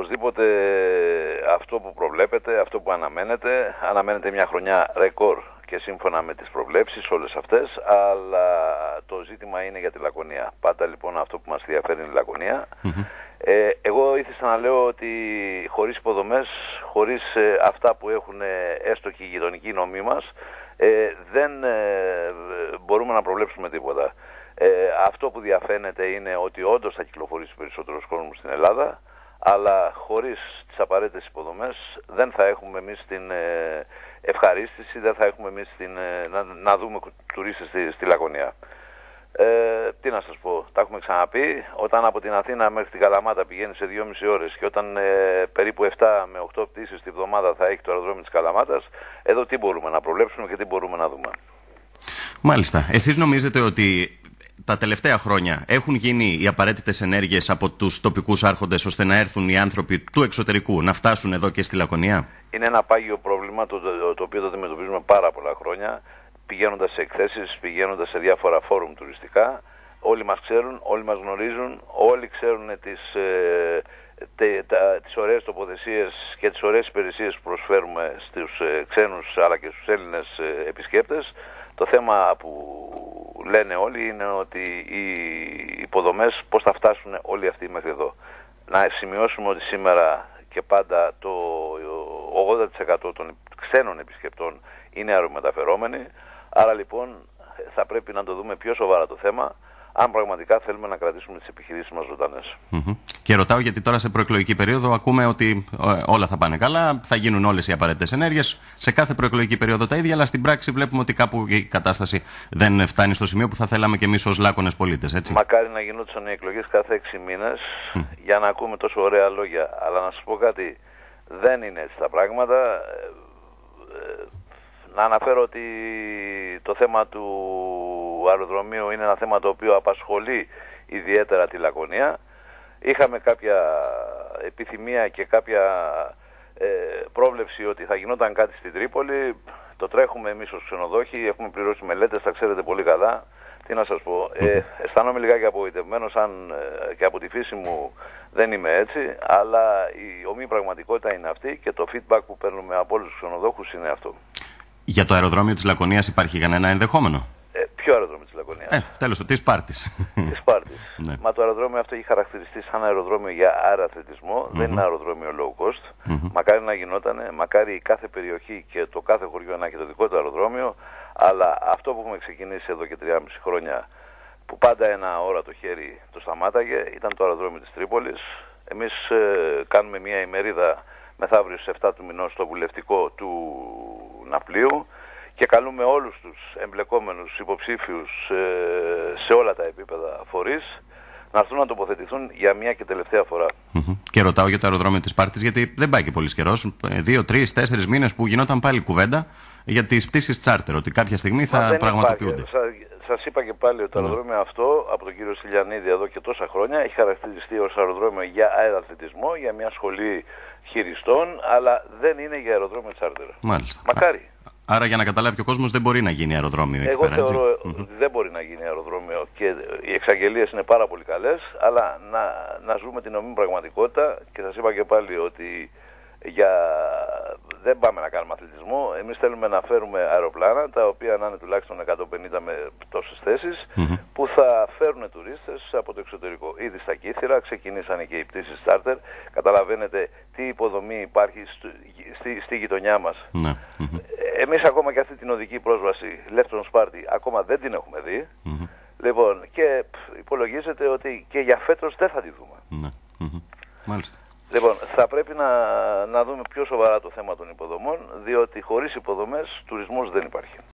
οπωσδήποτε αυτό που προβλέπετε, αυτό που αναμένεται μια χρονιά ρεκόρ και σύμφωνα με τις προβλέψεις όλες αυτές, αλλά το ζήτημα είναι για τη Λακωνία. Πάντα λοιπόν αυτό που μας ενδιαφέρει είναι η Λακωνία. Εγώ ήθελα να λέω ότι χωρίς υποδομές, χωρίς αυτά που έχουν έστω και οι γειτονικοί νομοί μας, δεν μπορούμε να προβλέψουμε τίποτα. Αυτό που διαφαίνεται είναι ότι όντως θα κυκλοφορήσει περισσότερος κόσμος στην Ελλάδα, αλλά χωρίς τις απαραίτητες υποδομές δεν θα έχουμε εμείς την ευχαρίστηση, δεν θα έχουμε εμείς να δούμε τουρίστες στη Λακωνία. Τι να σας πω, τα έχουμε ξαναπεί, όταν από την Αθήνα μέχρι την Καλαμάτα πηγαίνει σε 2,5 ώρες και όταν περίπου 7 με 8 πτήσεις τη βδομάδα θα έχει το αεροδρόμιο της Καλαμάτας, εδώ τι μπορούμε να προβλέψουμε και τι μπορούμε να δούμε. Μάλιστα. Εσείς νομίζετε ότι τα τελευταία χρόνια έχουν γίνει οι απαραίτητες ενέργειες από τους τοπικούς άρχοντες ώστε να έρθουν οι άνθρωποι του εξωτερικού να φτάσουν εδώ και στη Λακωνία? Είναι ένα πάγιο πρόβλημα το οποίο το αντιμετωπίζουμε πάρα πολλά χρόνια, πηγαίνοντας σε εκθέσεις, πηγαίνοντας σε διάφορα φόρουμ τουριστικά. Όλοι μας ξέρουν, όλοι μας γνωρίζουν, όλοι ξέρουν τις ωραίες τοποθεσίες και τις ωραίες υπηρεσίες που προσφέρουμε στους ξένους αλλά και στους Έλληνες επισκέπτες. Το θέμα που λένε όλοι είναι ότι οι υποδομές πώς θα φτάσουν όλοι αυτοί μέχρι εδώ. Να σημειώσουμε ότι σήμερα και πάντα το 80% των ξένων επισκεπτών είναι αερομεταφερόμενοι, άρα λοιπόν θα πρέπει να το δούμε πιο σοβαρά το θέμα, αν πραγματικά θέλουμε να κρατήσουμε τις επιχειρήσεις μας ζωντανές. Και ρωτάω γιατί τώρα σε προεκλογική περίοδο ακούμε ότι όλα θα πάνε καλά, θα γίνουν όλες οι απαραίτητες ενέργειες. Σε κάθε προεκλογική περίοδο τα ίδια, αλλά στην πράξη βλέπουμε ότι κάπου η κατάσταση δεν φτάνει στο σημείο που θα θέλαμε και εμείς ως Λάκωνες πολίτες, έτσι. Μακάρι να γινόντουσαν οι εκλογές κάθε 6 μήνες για να ακούμε τόσο ωραία λόγια. Αλλά να σας πω κάτι, δεν είναι έτσι τα πράγματα. Να αναφέρω ότι το θέμα του αεροδρομίου είναι ένα θέμα το οποίο απασχολεί ιδιαίτερα τη Λακωνία. Είχαμε κάποια επιθυμία και κάποια πρόβλεψη ότι θα γινόταν κάτι στην Τρίπολη. Το τρέχουμε εμείς ως ξενοδόχοι, έχουμε πληρώσει μελέτες, τα ξέρετε πολύ καλά. Τι να σας πω, αισθάνομαι λιγάκι απογοητευμένος, αν και από τη φύση μου δεν είμαι έτσι, αλλά η ομή πραγματικότητα είναι αυτή και το feedback που παίρνουμε από όλους τους ξενοδόχους είναι αυτό. Για το αεροδρόμιο της Λακωνίας υπάρχει κανένα ενδεχόμενο? Ποιο αεροδρόμιο της Λακωνίας? Τέλος, της Σπάρτης. Της Σπάρτης. Ναι. Μα το αεροδρόμιο αυτό έχει χαρακτηριστεί σαν αεροδρόμιο για αεραθλητισμό, δεν είναι αεροδρόμιο low cost. Μακάρι να γινότανε, μακάρι η κάθε περιοχή και το κάθε χωριό να έχει το δικό του αεροδρόμιο, αλλά αυτό που έχουμε ξεκινήσει εδώ και 3,5 χρόνια, που πάντα ένα ώρα το χέρι το σταμάταγε, ήταν το αεροδρόμιο της Τρίπολης. Εμείς κάνουμε μια ημερίδα μεθαύριο στις 7 του μηνός στο βουλευτικό του Ναπλίου και καλούμε όλους τους εμπλεκόμενους υποψήφιους σε όλα τα επίπεδα φορείς να έρθουν να τοποθετηθούν για μια και τελευταία φορά. Και ρωτάω για το αεροδρόμιο της Σπάρτης, γιατί δεν πάει και πολύ καιρός, 2, 3, 4 μήνες που γινόταν πάλι κουβέντα για τις πτήσεις τσάρτερ, ότι κάποια στιγμή θα πραγματοποιούνται. Σας είπα και πάλι ότι το αεροδρόμιο αυτό από τον κύριο Στυλιανίδη εδώ και τόσα χρόνια έχει χαρακτηριστεί ως αεροδρόμιο για αεραθλητισμό, για μια σχολή χειριστών, αλλά δεν είναι για αεροδρόμιο τσάρτερ. Μάλιστα. Μακάρι. Άρα για να καταλάβει και ο κόσμος δεν μπορεί να γίνει αεροδρόμιο εκεί πέρα. Εγώ θεωρώ ότι δεν μπορεί να γίνει αεροδρόμιο και οι εξαγγελίες είναι πάρα πολύ καλές, αλλά να ζούμε την νομίμη πραγματικότητα και σας είπα και πάλι ότι δεν πάμε να κάνουμε αθλητισμό. Εμείς θέλουμε να φέρουμε αεροπλάνα τα οποία να είναι τουλάχιστον 150 με τόσες θέσεις που θα φέρουν τουρίστες από το εξωτερικό. Ήδη στα Κύθυρα ξεκινήσανε και οι πτήσεις charter. Καταλαβαίνετε τι υποδομή υπάρχει στη γειτονιά μας. Εμείς ακόμα και αυτή την οδική πρόσβαση Λεύκρον Σπάρτη ακόμα δεν την έχουμε δει. Λοιπόν, και υπολογίζεται ότι και για φέτος δεν θα τη δούμε. Μάλιστα. Λοιπόν, θα πρέπει να δούμε πιο σοβαρά το θέμα των υποδομών, διότι χωρίς υποδομές τουρισμός δεν υπάρχει.